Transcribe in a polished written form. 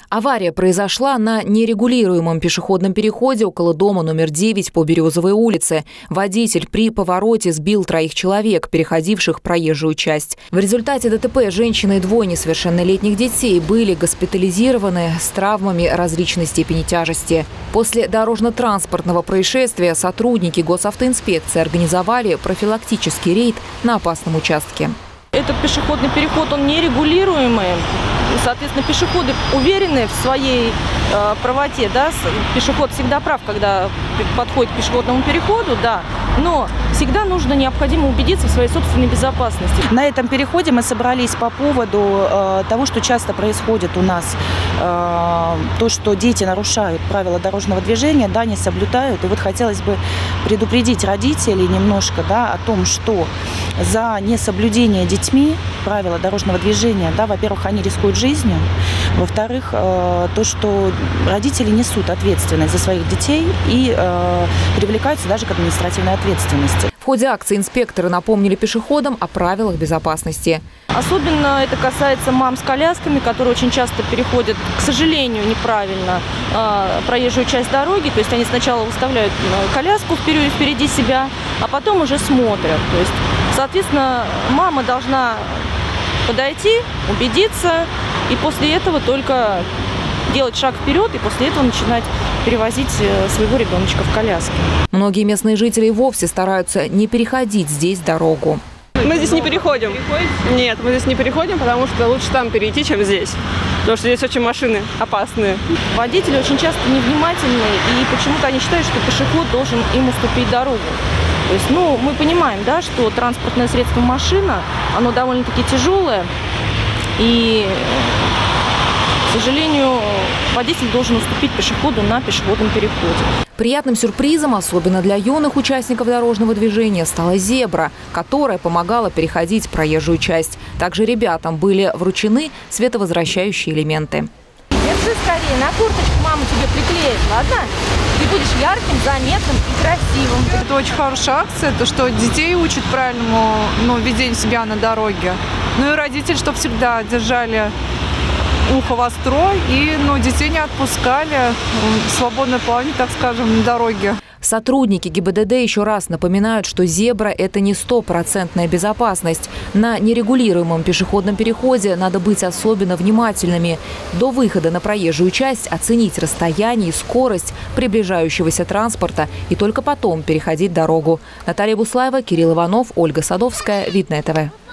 Авария произошла на нерегулируемом пешеходном переходе около дома номер 9 по Березовой улице. Водитель при повороте сбил 3 человек, переходивших проезжую часть. В результате ДТП женщина и 2 несовершеннолетних детей были госпитализированы с травмами различной степени тяжести. После дорожно-транспортного происшествия сотрудники госавтоинспекции организовали профилактический рейд на опасном участке. Этот пешеходный переход, он нерегулируемый. Соответственно, пешеходы уверены в своей правоте. Да? Пешеход всегда прав, когда подходит к пешеходному переходу, да. Но всегда необходимо убедиться в своей собственной безопасности. На этом переходе мы собрались по поводу того, что часто происходит у нас. То, что дети нарушают правила дорожного движения, да, не соблюдают. И вот хотелось бы предупредить родителей немножко, да, о том, что за несоблюдение детьми правила дорожного движения, да, во-первых, они рискуют жизнью, во-вторых, то, что родители несут ответственность за своих детей и привлекаются даже к административной ответственности. В ходе акции инспекторы напомнили пешеходам о правилах безопасности. Особенно это касается мам с колясками, которые очень часто переходят, к сожалению, неправильно проезжую часть дороги. То есть они сначала выставляют коляску впереди себя, а потом уже смотрят. То есть, соответственно, мама должна подойти, убедиться и после этого только делать шаг вперед и после этого начинать перевозить своего ребеночка в коляске. Многие местные жители вовсе стараются не переходить здесь дорогу. Мы здесь не переходим. Нет, мы здесь не переходим, потому что лучше там перейти, чем здесь. Потому что здесь очень машины опасные. Водители очень часто невнимательны, и почему-то они считают, что пешеход должен им уступить дорогу. То есть, мы понимаем, да, что транспортное средство машина, оно довольно-таки тяжелое, и, к сожалению, водитель должен уступить пешеходу на пешеходном переходе. Приятным сюрпризом, особенно для юных участников дорожного движения, стала зебра, которая помогала переходить проезжую часть. Также ребятам были вручены световозвращающие элементы. Держи скорее, на курточку мама тебе приклеит, ладно? Ты будешь ярким, заметным и красивым. Это очень хорошая акция, то, что детей учат правильному ведению себя на дороге. Ну и родители, чтобы всегда держали ухо востро и детей не отпускали в свободное плавание, так скажем, на дороге. Сотрудники ГИБДД еще раз напоминают, что зебра – это не стопроцентная безопасность. На нерегулируемом пешеходном переходе надо быть особенно внимательными. До выхода на проезжую часть оценить расстояние и скорость приближающегося транспорта и только потом переходить дорогу. Наталья Буслаева, Кирилл Иванов, Ольга Садовская. Видное ТВ.